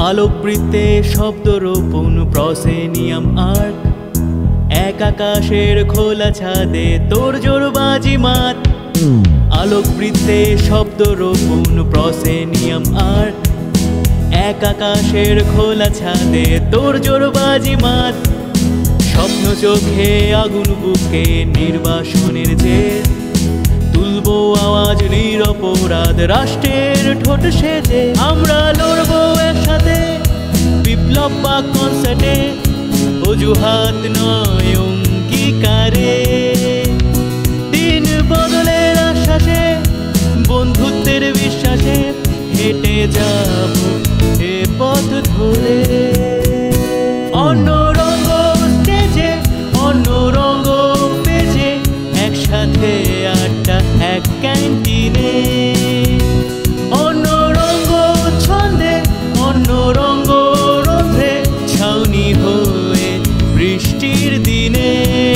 আলোকবৃত্তে শব্দরোপণ proscenium arc, এক আকাশের খোলা ছাদে তোর জোর বাজিমাত। আলোকবৃত্তে শব্দরোপণ প্রসেনিয়াম আর্ক, এক আকাশের খোলা ছাদে তোর জোর বাজিমাত। স্বপ্ন চোখে আগুন বুকে নির্বাসনের জের, তুলবো আওয়াজ নিরপরাধ রাষ্ট্রের ঠোঁট সেজে। আমরা লড়বো একসাথে বিপ্লব বা কনসার্টে, অজুহাত নয় অঙ্গীকারে। দিন বদলের আশ্বাসে, বন্ধুত্বের বিশ্বাসে হেঁটে যাব এ পথ ধরে। অন্য রঙ স্টেজে, অন্য রঙ পেজে, একসাথে আড্ডা এক ক্যান্টিনে। অন্য রঙ ছন্দে, অন্য রঙ রোধে, ছাউনি হয়ে বৃষ্টির দিনে।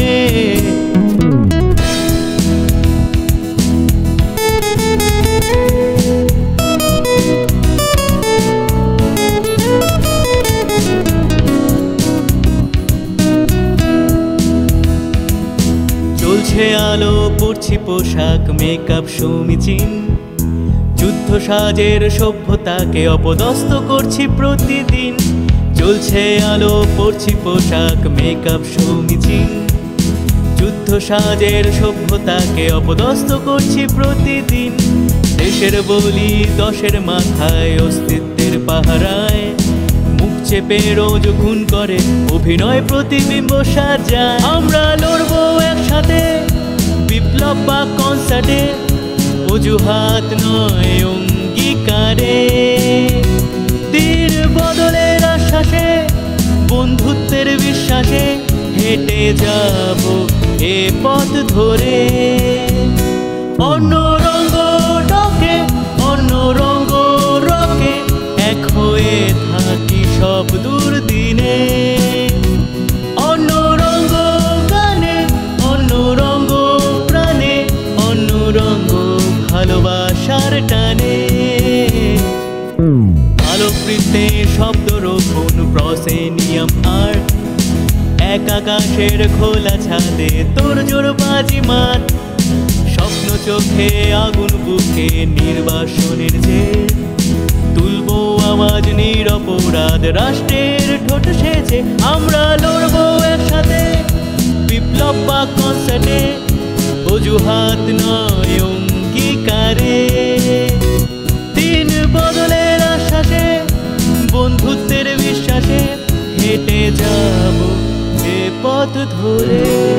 চলছে আলো, পরছি পোশাক, মেকআপ সমীচীন। যুদ্ধ সাজের সভ্যতাকে অপদস্থ করছি প্রতিদিন। চলছে আলো, পরছি পোশাক, মেকআপ সমীচীন। যুদ্ধ সাজের সভ্যতাকে অপদস্থ করছি প্রতিদিন। দেশের বলি দশের মাথায়, অস্তিত্বের পাহারায় মুখ চেপে রোজ খুন করে অভিনয় প্রতিবিম্ব সাজায়। আমরা লড়বো একসাথে বিপ্লব বা কনসার্টে, অজুহাত নয় অঙ্গীকারে। দিন বদলের আশ্বাসে, বন্ধুত্বের বিশ্বাসে হেঁটে যাব এ পথ ধরে। অন্য রঙ ডকে, অন্য রঙ রকে, এক হয়ে থাকি সব দুর্দিনে। অন্য রঙ গানে, অন্য রঙ প্রাণে, অন্য রঙ ভালোবাসার টানে। আলোকবৃত্তে শব্দরোপণ প্রসেনিয়াম আর্ক, এক আকাশের খোলা ছাদে তোর জোর বাজিমাত। স্বপ্ন চোখে আগুন বুকে নির্বাসনের জের, তুলবো আওয়াজ নিরপরাধ রাষ্ট্রের ঠোঁট সেজে। আমরা লড়বো একসাথে বিপ্লব বা কনসার্টে, অজুহাত নয় অঙ্গীকারে। দিন বদলের আশ্বাসে, বন্ধুত্বের বিশ্বাসে হেঁটে যাব এ পথ ধরে।